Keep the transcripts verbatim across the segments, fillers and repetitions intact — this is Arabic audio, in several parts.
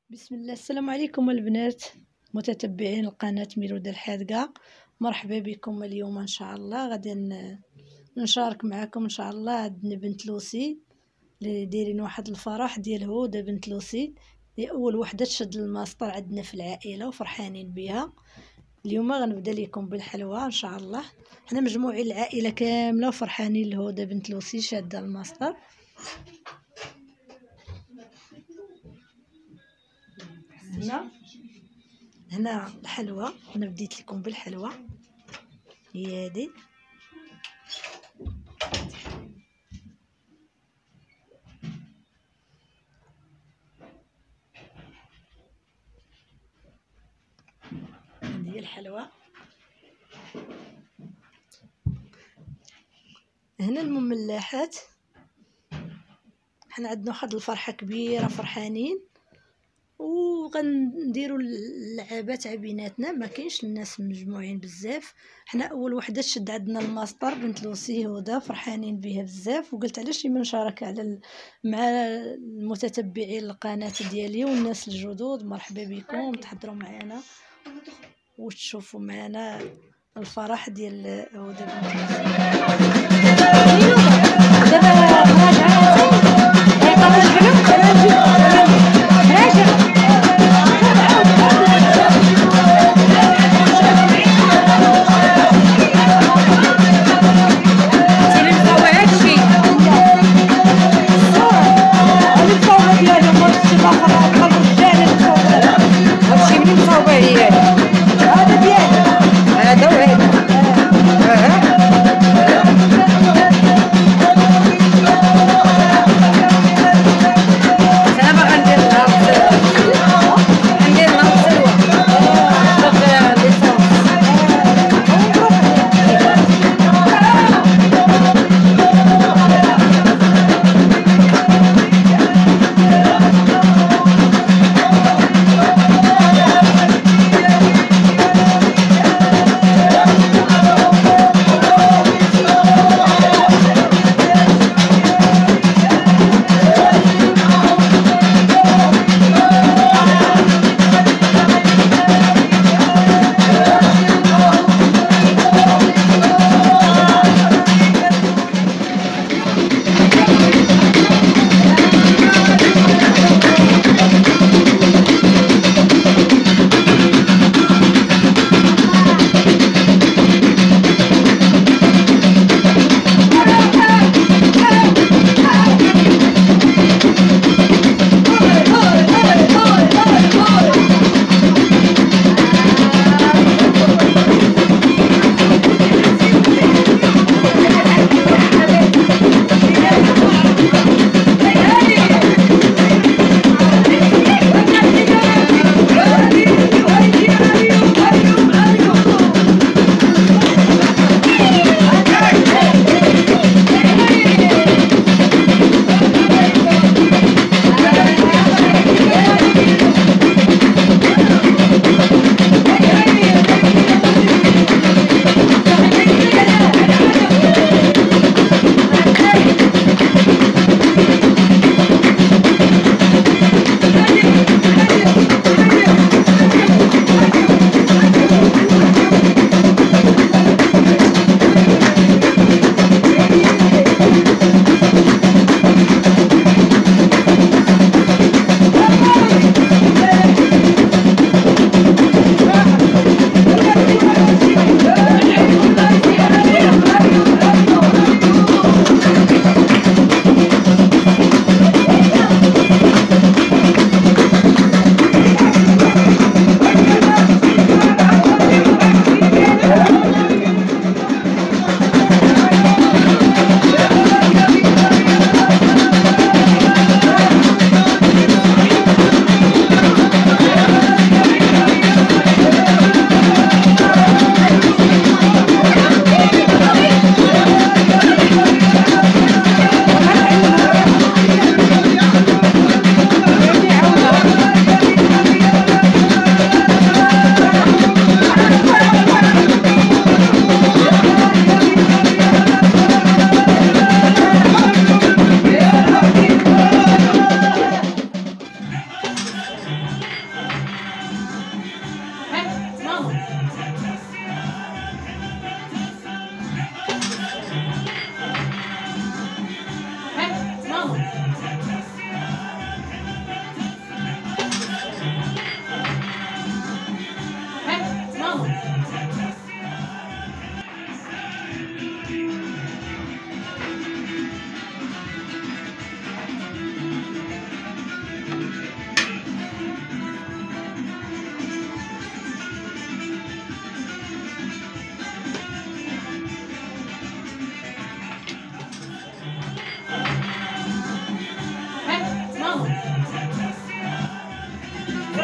بسم الله. السلام عليكم البنات متتبعين القناة ميلود الحادقة، مرحبا بكم. اليوم ان شاء الله غادي نشارك معكم ان شاء الله عندنا بنت لوسي اللي دايرين واحد الفرح ديال هدى بنت لوسي، هي اول وحده تشد الماستر عندنا في العائله وفرحانين بها. اليوم غنبدا لكم بالحلوى ان شاء الله. حنا مجموعين العائله كامله وفرحانين لهدى بنت لوسي شاده الماستر. هنا هنا الحلوى، انا بديت لكم بالحلوى، هي هذه. هذه الحلوى. هنا المملحات، حنا عندنا واحد الفرحه كبيره فرحانين وغنديروا اللعابات تاع بيناتنا، ما كاينش الناس مجموعين بزاف. حنا اول وحده تشد عندنا الماستر بنت لوسي هدى، فرحانين بها بزاف، وقلت علاش ما نشارك على ال... مع المتتبعين القناه ديالي والناس الجدد. مرحبا بكم، تحضروا معنا وتشوفوا معنا الفرح ديال هدى بنت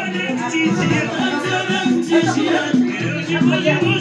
تجي